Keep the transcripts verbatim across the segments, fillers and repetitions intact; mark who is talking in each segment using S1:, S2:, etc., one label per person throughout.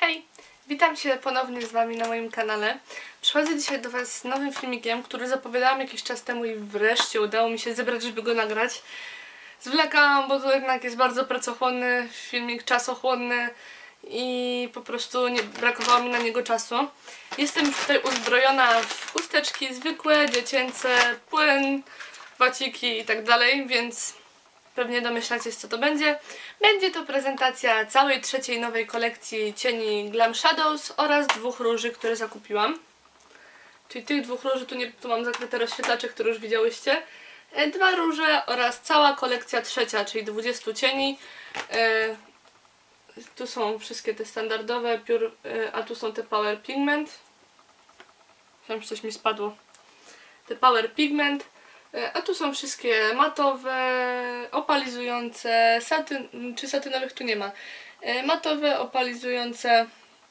S1: Hej! Witam się ponownie z Wami na moim kanale. Przychodzę dzisiaj do Was z nowym filmikiem, który zapowiadałam jakiś czas temu i wreszcie udało mi się zebrać, żeby go nagrać. Zwlekałam, bo to jednak jest bardzo pracochłonny filmik, czasochłonny i po prostu nie, brakowało mi na niego czasu. Jestem już tutaj uzbrojona w chusteczki zwykłe, dziecięce, płyn, waciki i tak dalej, więc pewnie domyślacie się, co to będzie. Będzie to prezentacja całej trzeciej nowej kolekcji cieni Glam Shadows oraz dwóch róży, które zakupiłam. Czyli tych dwóch róży, tu, nie, tu mam zakryte rozświetlacze, które już widziałyście. Dwa róże oraz cała kolekcja trzecia, czyli dwudziestu cieni. E, tu są wszystkie te standardowe, piór, e, a tu są te Power Pigment. Myślałam, że coś mi spadło. Te Power Pigment. A tu są wszystkie matowe, opalizujące, satyn, czy satynowych tu nie ma. Matowe, opalizujące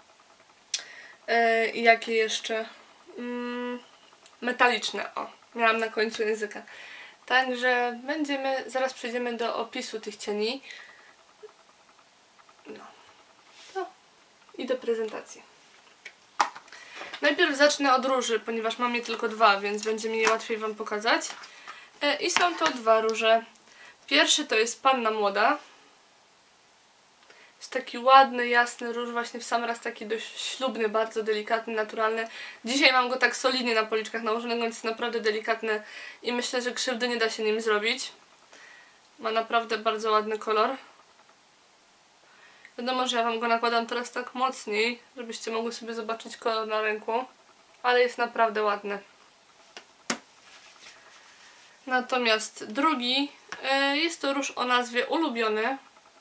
S1: i jakie jeszcze? Metaliczne, o, miałam na końcu języka. Także będziemy, zaraz przejdziemy do opisu tych cieni. No, no. I do prezentacji. Najpierw zacznę od róży, ponieważ mam je tylko dwa, więc będzie mi je łatwiej Wam pokazać. I są to dwa róże. Pierwszy to jest Panna Młoda. Jest taki ładny, jasny róż, właśnie w sam raz taki dość ślubny, bardzo delikatny, naturalny. Dzisiaj mam go tak solidnie na policzkach nałożonego, więc jest naprawdę delikatny i myślę, że krzywdy nie da się nim zrobić. Ma naprawdę bardzo ładny kolor. Wiadomo, że ja Wam go nakładam teraz tak mocniej, żebyście mogły sobie zobaczyć kolor na ręku, ale jest naprawdę ładny. Natomiast drugi y, jest to róż o nazwie Ulubiony.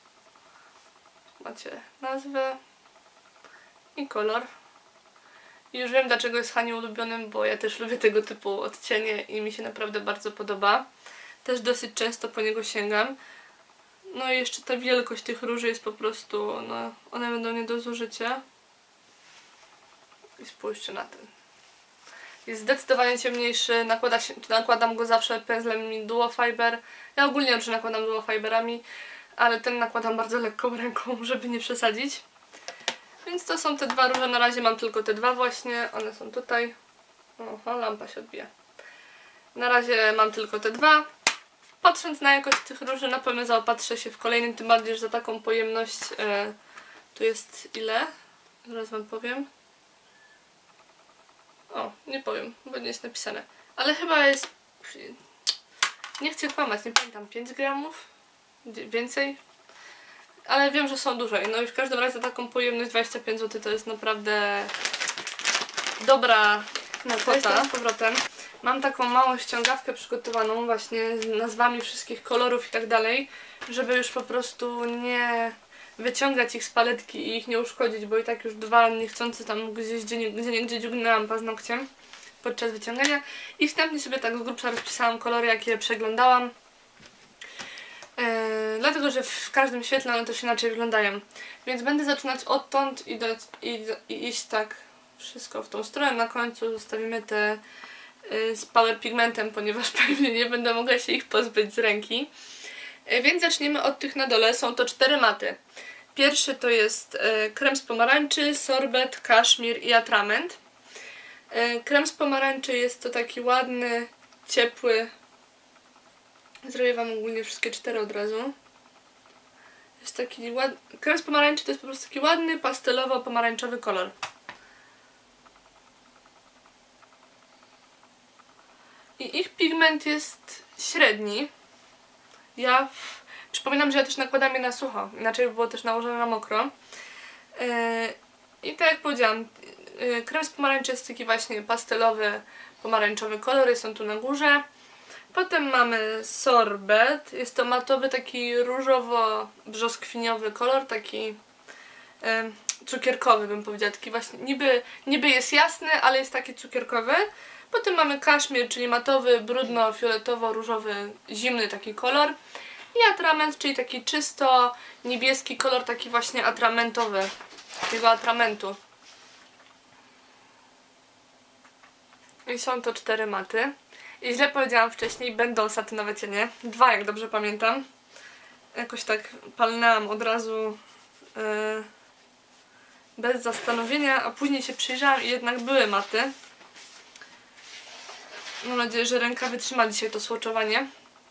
S1: Macie nazwę i kolor. I już wiem, dlaczego jest Hani ulubionym, bo ja też lubię tego typu odcienie i mi się naprawdę bardzo podoba. Też dosyć często po niego sięgam. No i jeszcze ta wielkość tych róży jest po prostu, no, one będą nie do zużycia. I spójrzcie na ten. Jest zdecydowanie ciemniejszy, nakłada się, nakładam go zawsze pędzlem Duo Fiber. Ja ogólnie już nakładam Duo Fiberami, ale ten nakładam bardzo lekką ręką, żeby nie przesadzić. Więc to są te dwa róże, na razie mam tylko te dwa właśnie, one są tutaj. Oho, lampa się odbija. Na razie mam tylko te dwa. Patrząc na jakość tych róży, na pewno zaopatrzę się w kolejnym, tym bardziej, że za taką pojemność e, tu jest ile? Zaraz Wam powiem. O, nie powiem, bo nie jest napisane. Ale chyba jest... Nie chcę kłamać, nie pamiętam, pięć gramów? Więcej? Ale wiem, że są duże. No i w każdym razie za taką pojemność dwadzieścia pięć złotych to jest naprawdę dobra kwota. Z powrotem. Mam taką małą ściągawkę przygotowaną właśnie z nazwami wszystkich kolorów i tak dalej, żeby już po prostu nie wyciągać ich z paletki i ich nie uszkodzić, bo i tak już dwa niechcący tam gdzieś gdzie, gdzie niegdzie dziugnęłam paznokciem podczas wyciągania i wstępnie sobie tak z grubsza rozpisałam kolory, jakie przeglądałam. Yy, dlatego, że w każdym świetle one też inaczej wyglądają. Więc będę zaczynać odtąd i, do, i, i iść tak wszystko w tą stronę. Na końcu zostawimy te yy, z Power Pigmentem, ponieważ pewnie nie będę mogła się ich pozbyć z ręki. Yy, więc zaczniemy od tych na dole. Są to cztery maty. Pierwszy to jest yy, krem z pomarańczy, sorbet, kaszmir i atrament. Yy, krem z pomarańczy jest to taki ładny, ciepły. Zrobię Wam ogólnie wszystkie cztery od razu. Jest taki ładny. Krem z pomarańczy to jest po prostu taki ładny, pastelowo-pomarańczowy kolor. I ich pigment jest średni. Ja w... przypominam, że ja też nakładam je na sucho, inaczej by było też nałożone na mokro. Yy... I tak jak powiedziałam, yy, krem z pomarańczy jest taki właśnie pastelowy, pomarańczowy kolor, jest on tu na górze. Potem mamy sorbet, jest to matowy, taki różowo-brzoskwiniowy kolor, taki yy, cukierkowy bym powiedziała, taki właśnie, niby, niby jest jasny, ale jest taki cukierkowy. Potem mamy kaszmir, czyli matowy, brudno-fioletowo-różowy, zimny taki kolor. I atrament, czyli taki czysto niebieski kolor, taki właśnie atramentowy, takiego atramentu. I są to cztery maty. I źle powiedziałam wcześniej, będą satynowe cienie. Dwa, jak dobrze pamiętam. Jakoś tak palnęłam od razu yy, bez zastanowienia, a później się przyjrzałam i jednak były maty. Mam nadzieję, że ręka wytrzyma dzisiaj to swatchowanie.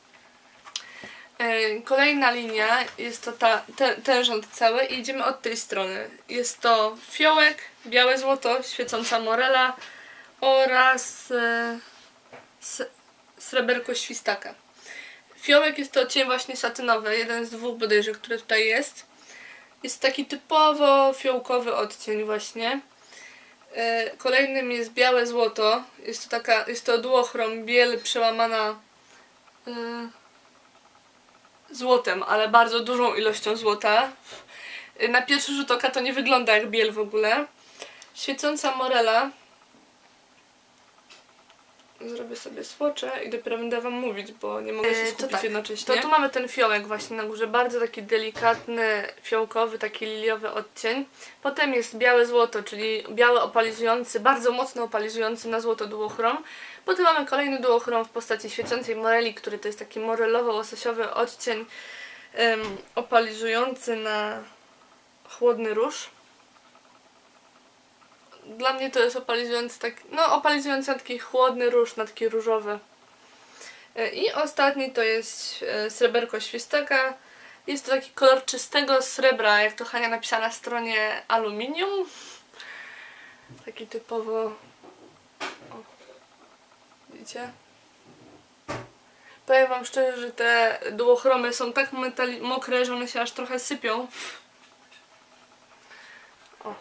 S1: Kolejna linia, jest to ta, ten, ten rząd cały i idziemy od tej strony. Jest to fiołek, białe złoto, świecąca morela oraz e, sreberko świstaka. Fiołek jest to cień właśnie satynowy, jeden z dwóch bodajże, który tutaj jest. Jest taki typowo fiołkowy odcień właśnie. E, kolejnym jest białe złoto, jest to taka, jest to duochrom, biel przełamana e, złotem, ale bardzo dużą ilością złota. Na pierwszy rzut oka to nie wygląda jak biel w ogóle. Świecąca morela. Zrobię sobie swatche i dopiero będę wam mówić, bo nie mogę się skupić to tak, jednocześnie. To tu mamy ten fiołek właśnie na górze, bardzo taki delikatny, fiołkowy, taki liliowy odcień. Potem jest białe złoto, czyli biały opalizujący, bardzo mocno opalizujący na złoto duochrom. Potem mamy kolejny duochrom w postaci świecącej moreli, który to jest taki morelowo-łososiowy odcień um, opalizujący na chłodny róż. Dla mnie to jest opalizujący tak, no opalizujący na taki chłodny róż, na taki różowy. I ostatni to jest sreberko świstaka. Jest to taki kolor czystego srebra, jak to Hania napisała na stronie, aluminium. Taki typowo... O. Widzicie? Powiem wam szczerze, że te duochromy są tak mokre, że one się aż trochę sypią. O.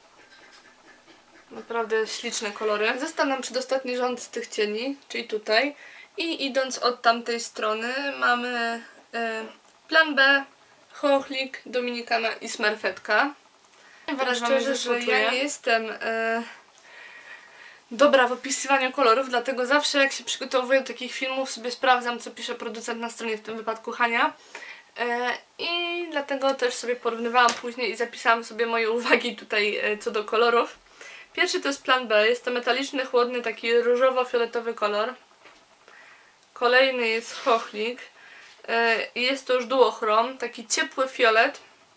S1: Naprawdę śliczne kolory. Został nam przedostatni rząd z tych cieni, czyli tutaj. I idąc od tamtej strony mamy y, plan B, chochlik, dominikana i smerfetka. Powiem szczerze, że ja nie jestem y, dobra w opisywaniu kolorów, dlatego zawsze jak się przygotowuję do takich filmów, sobie sprawdzam, co pisze producent na stronie, w tym wypadku Hania. Y, I dlatego też sobie porównywałam później i zapisałam sobie moje uwagi tutaj y, co do kolorów. Pierwszy to jest plan B, jest to metaliczny, chłodny, taki różowo-fioletowy kolor. Kolejny jest chochlik. Jest to już duochrom, taki ciepły fiolet.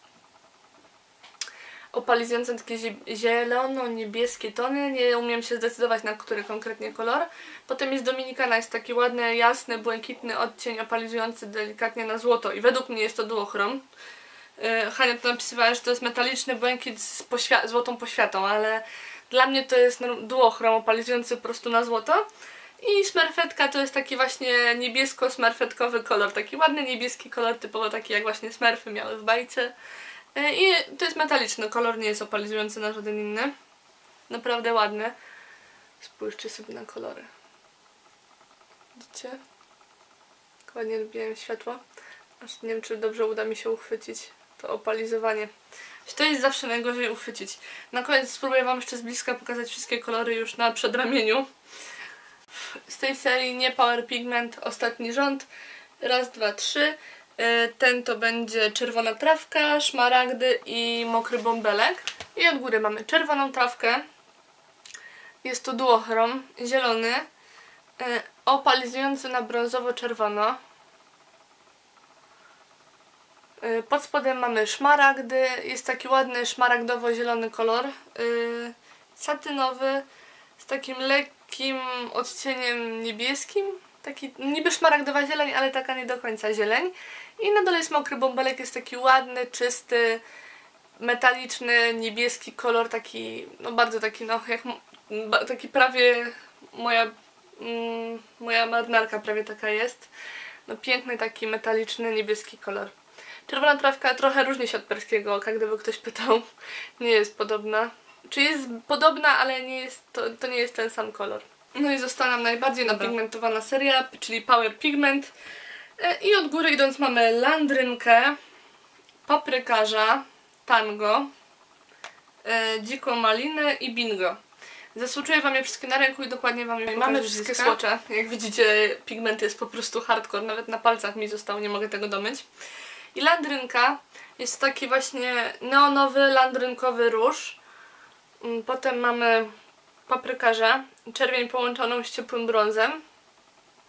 S1: Opalizujący takie zielono-niebieskie tony. Nie umiem się zdecydować, na który konkretnie kolor. Potem jest dominikana, jest taki ładny, jasny, błękitny odcień opalizujący delikatnie na złoto. I według mnie jest to duochrom. Hania to napisywała, że to jest metaliczny błękit z poświ- złotą poświatą, ale dla mnie to jest duochrom opalizujący po prostu na złoto. I smerfetka to jest taki właśnie niebiesko-smerfetkowy kolor, taki ładny niebieski kolor, typowo taki jak właśnie smerfy miały w bajce. I to jest metaliczny kolor, nie jest opalizujący na żaden inny. Naprawdę ładny. Spójrzcie sobie na kolory. Widzicie? Ładnie lubiłem światło. Aż nie wiem, czy dobrze uda mi się uchwycić to opalizowanie. To jest zawsze najgorzej uchwycić. Na koniec spróbuję wam jeszcze z bliska pokazać wszystkie kolory już na przedramieniu. Z tej serii nie Power Pigment, ostatni rząd. Raz, dwa, trzy. Ten to będzie czerwona trawka, szmaragdy i mokry bąbelek. I od góry mamy czerwoną trawkę. Jest to duochrom, zielony, opalizujący na brązowo-czerwono. Pod spodem mamy szmaragdy, jest taki ładny szmaragdowo-zielony kolor. Satynowy, z takim lekkim odcieniem niebieskim. Taki niby szmaragdowa zieleń, ale taka nie do końca zieleń. I na dole jest mokry bąbelek, jest taki ładny, czysty, metaliczny, niebieski kolor, taki, no bardzo taki, no jak, taki prawie moja, mm, moja marynarka prawie taka jest. No piękny, taki metaliczny, niebieski kolor. Czerwona trawka trochę różni się od perskiego oka, gdyby ktoś pytał. Nie jest podobna. Czy jest podobna, ale nie jest, to, to nie jest ten sam kolor. No i została nam najbardziej Dobra. napigmentowana seria, czyli Power Pigment. I od góry idąc mamy landrynkę, paprykarza, tango, e, dziką malinę i bingo. Zasłuchuję wam je wszystkie na ręku i dokładnie wam je pokażę. Mamy wszystkie słocze. Jak widzicie, pigment jest po prostu hardcore, nawet na palcach mi został, nie mogę tego domyć. I landrynka jest taki właśnie neonowy, landrynkowy róż. Potem mamy paprykarza, czerwień połączoną z ciepłym brązem.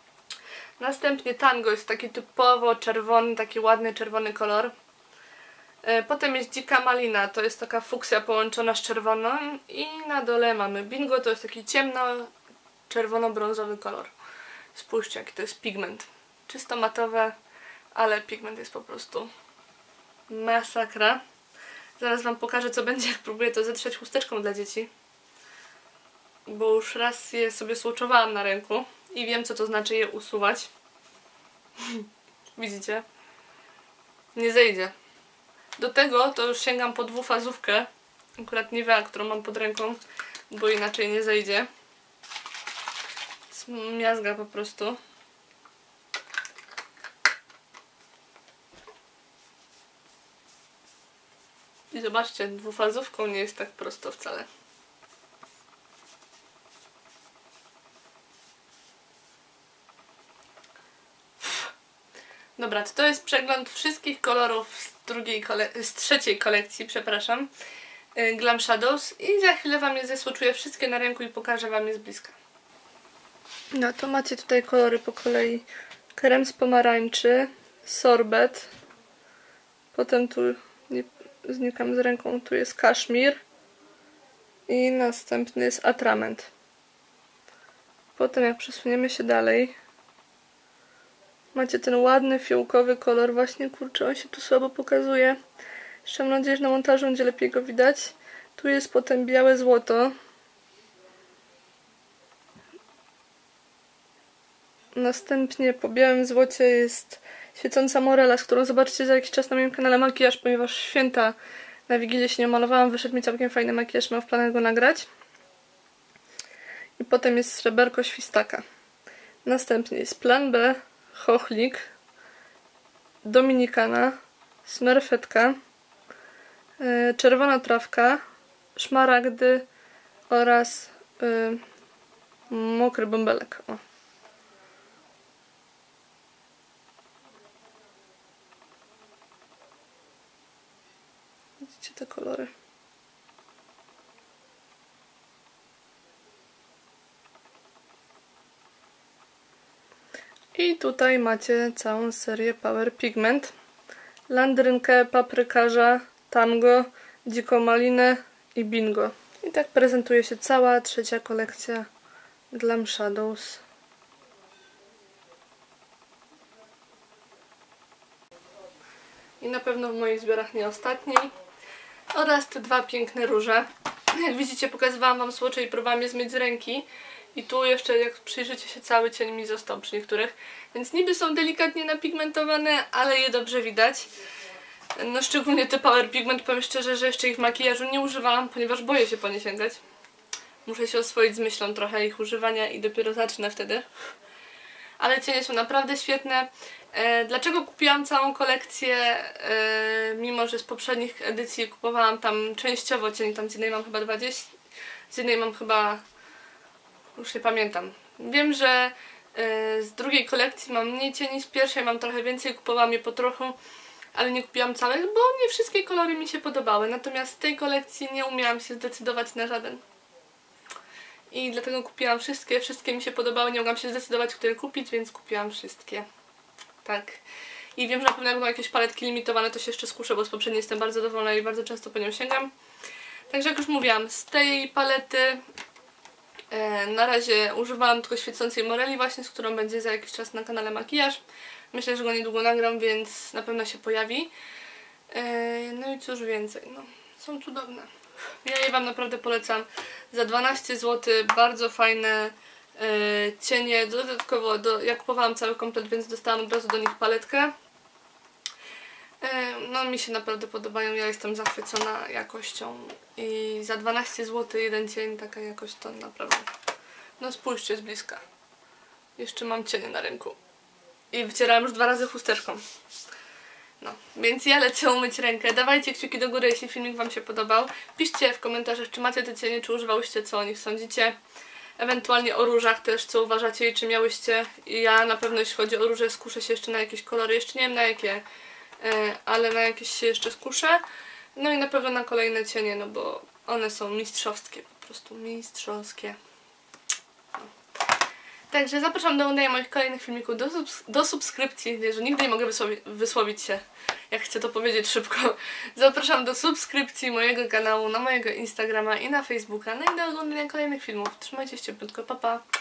S1: Następnie tango jest taki typowo czerwony, taki ładny czerwony kolor. Potem jest dzika malina, to jest taka fuksja połączona z czerwoną i na dole mamy bingo, to jest taki ciemno czerwono-brązowy kolor. Spójrzcie, jaki to jest pigment. Czysto matowe, ale pigment jest po prostu masakra. Zaraz wam pokażę, co będzie, jak próbuję to zetrzeć chusteczką dla dzieci. Bo już raz je sobie swatchowałam na ręku i wiem, co to znaczy je usuwać. Widzicie? Nie zejdzie. Do tego to już sięgam po dwufazówkę. Akurat Nivea, którą mam pod ręką, bo inaczej nie zejdzie. Miazga po prostu. I zobaczcie, dwufazówką nie jest tak prosto wcale. Dobra, to jest przegląd wszystkich kolorów z, drugiej kole z trzeciej kolekcji, przepraszam, Glam Shadows, i za chwilę wam je zesłoczuję wszystkie na ręku i pokażę wam je z bliska. No to macie tutaj kolory po kolei. Krem z pomarańczy, sorbet, potem tu, nie znikam z ręką, tu jest kaszmir i następny jest atrament. Potem jak przesuniemy się dalej, macie ten ładny fiołkowy kolor, właśnie kurczę, on się tu słabo pokazuje. Jeszcze mam nadzieję, że na montażu będzie lepiej go widać. Tu jest potem białe złoto. Następnie po białym złocie jest świecąca morela, z którą zobaczycie za jakiś czas na moim kanale makijaż, ponieważ święta na Wigilię się nie malowałam, wyszedł mi całkiem fajny makijaż, mam w planach go nagrać. I potem jest sreberko świstaka. Następnie jest plan B, chochlik, dominikana, smerfetka, yy, czerwona trawka, szmaragdy oraz yy, mokry bąbelek. O. Widzicie te kolory? I tutaj macie całą serię Power Pigment. Landrynkę, paprykarza, tango, dziką malinę i bingo. I tak prezentuje się cała trzecia kolekcja Glam Shadows. I na pewno w moich zbiorach nie ostatniej. Oraz te dwa piękne róże. Jak widzicie, pokazywałam wam słocze i próbowałam je zmyć z ręki. I tu jeszcze, jak przyjrzycie się, cały cień mi został przy niektórych. Więc niby są delikatnie napigmentowane, ale je dobrze widać. No szczególnie te Power Pigment, powiem szczerze, że jeszcze ich w makijażu nie używałam, ponieważ boję się po nie sięgać. Muszę się oswoić z myślą trochę ich używania i dopiero zacznę wtedy. Ale cienie są naprawdę świetne. E, dlaczego kupiłam całą kolekcję, e, mimo że z poprzednich edycji kupowałam tam częściowo cień, tam z jednej mam chyba dwadzieścia, z jednej mam chyba, już nie pamiętam. Wiem, że e, z drugiej kolekcji mam mniej cieni, z pierwszej mam trochę więcej, kupowałam je po trochu, ale nie kupiłam całych, bo nie wszystkie kolory mi się podobały. Natomiast z tej kolekcji nie umiałam się zdecydować na żaden. I dlatego kupiłam wszystkie, wszystkie mi się podobały, nie mogłam się zdecydować, które kupić, więc kupiłam wszystkie. Tak. I wiem, że na pewno jak będą jakieś paletki limitowane, to się jeszcze skuszę, bo z poprzedniej jestem bardzo zadowolona i bardzo często po nią sięgam. Także jak już mówiłam, z tej palety e, na razie używałam tylko świecącej moreli właśnie, z którą będzie za jakiś czas na kanale makijaż. Myślę, że go niedługo nagram, więc na pewno się pojawi. E, no i cóż więcej, no, są cudowne. Ja je wam naprawdę polecam. Za dwanaście złotych bardzo fajne e, cienie. Dodatkowo do, ja kupowałam cały komplet, więc dostałam od razu do nich paletkę. E, no mi się naprawdę podobają. Ja jestem zachwycona jakością. I za dwanaście złotych jeden cień, taka jakość to naprawdę. No spójrzcie z bliska. Jeszcze mam cienie na ręku. I wycierałam już dwa razy chusteczką. No, więc ja lecę umyć rękę. Dawajcie kciuki do góry, jeśli filmik wam się podobał. Piszcie w komentarzach, czy macie te cienie, czy używałyście, co o nich sądzicie. Ewentualnie o różach też, co uważacie i czy miałyście. I ja na pewno, jeśli chodzi o róże, skuszę się jeszcze na jakieś kolory. Jeszcze nie wiem na jakie, ale na jakieś się jeszcze skuszę. No i na pewno na kolejne cienie, no bo one są mistrzowskie, po prostu mistrzowskie. No. Także zapraszam do oglądania moich kolejnych filmików, do, subs do subskrypcji, że nigdy nie mogę wysłowi wysłowić się, jak chcę to powiedzieć szybko. Zapraszam do subskrypcji mojego kanału, na mojego Instagrama i na Facebooka, no i do oglądania kolejnych filmów. Trzymajcie się cieplutko, pa pa!